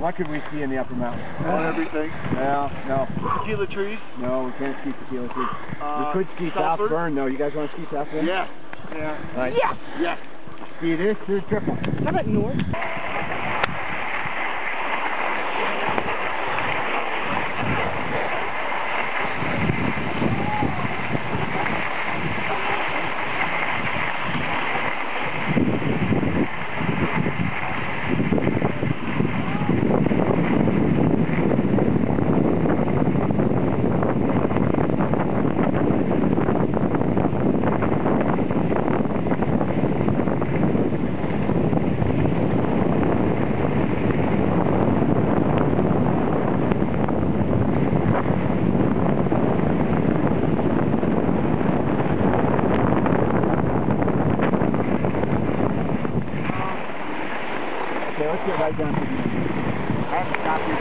What could we see in the upper mountains? Everything. No. Tequila trees. No, we can't ski tequila trees. We could ski South Burn, though. You guys want to ski South Burn? Yeah. Right. Yes. Yes. Ski this to the triple. How about north? Okay, let's get right down to the end. I have to stop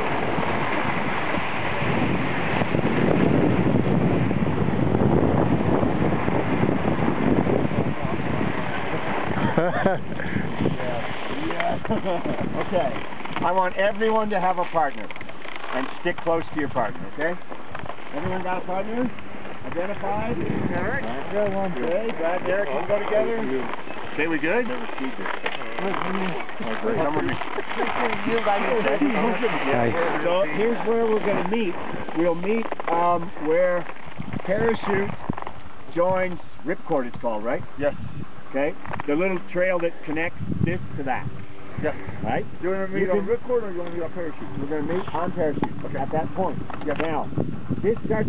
you. Okay. I want everyone to have a partner and stick close to your partner, okay? Everyone got a partner? Identified? Derek? Okay, Brad, Derek, can we go together? Okay, we good? Never skied this. Come with me. So here's where we're going to meet. We'll meet where parachute joins ripcord, it's called, right? Yes. Okay. The little trail that connects this to that. Yes. Right? Do you want to meet on ripcord or you want to meet on parachute? We're going to meet on parachute. Okay. At that point. Yes. Now, this starts.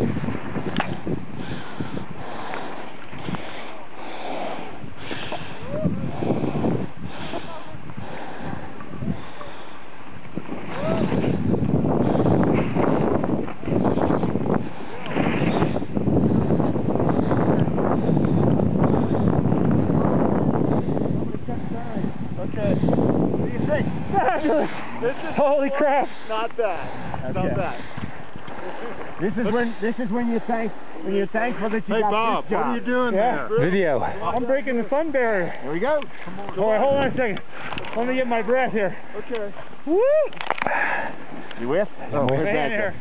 Okay. What do you think? This is Holy crap! Not bad. Okay. Not bad. This is when you're thankful that you Hey got Bob, this job. what are you doing there? Video. I'm breaking the sun barrier. Here we go. Oh, wait, hold on a second. Let me get my breath here. Okay. Woo! You with? Oh, where's man, that here.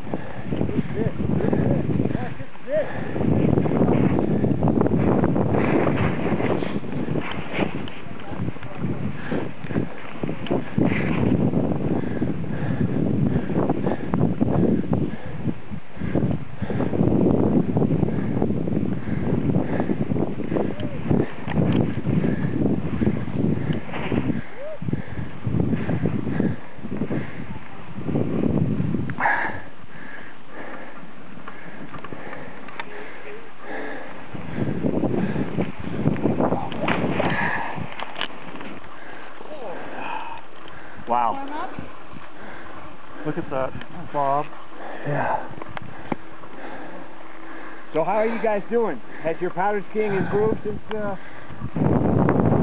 Wow. Look at that, Bob. Yeah. So how are you guys doing? Has your powder skiing improved since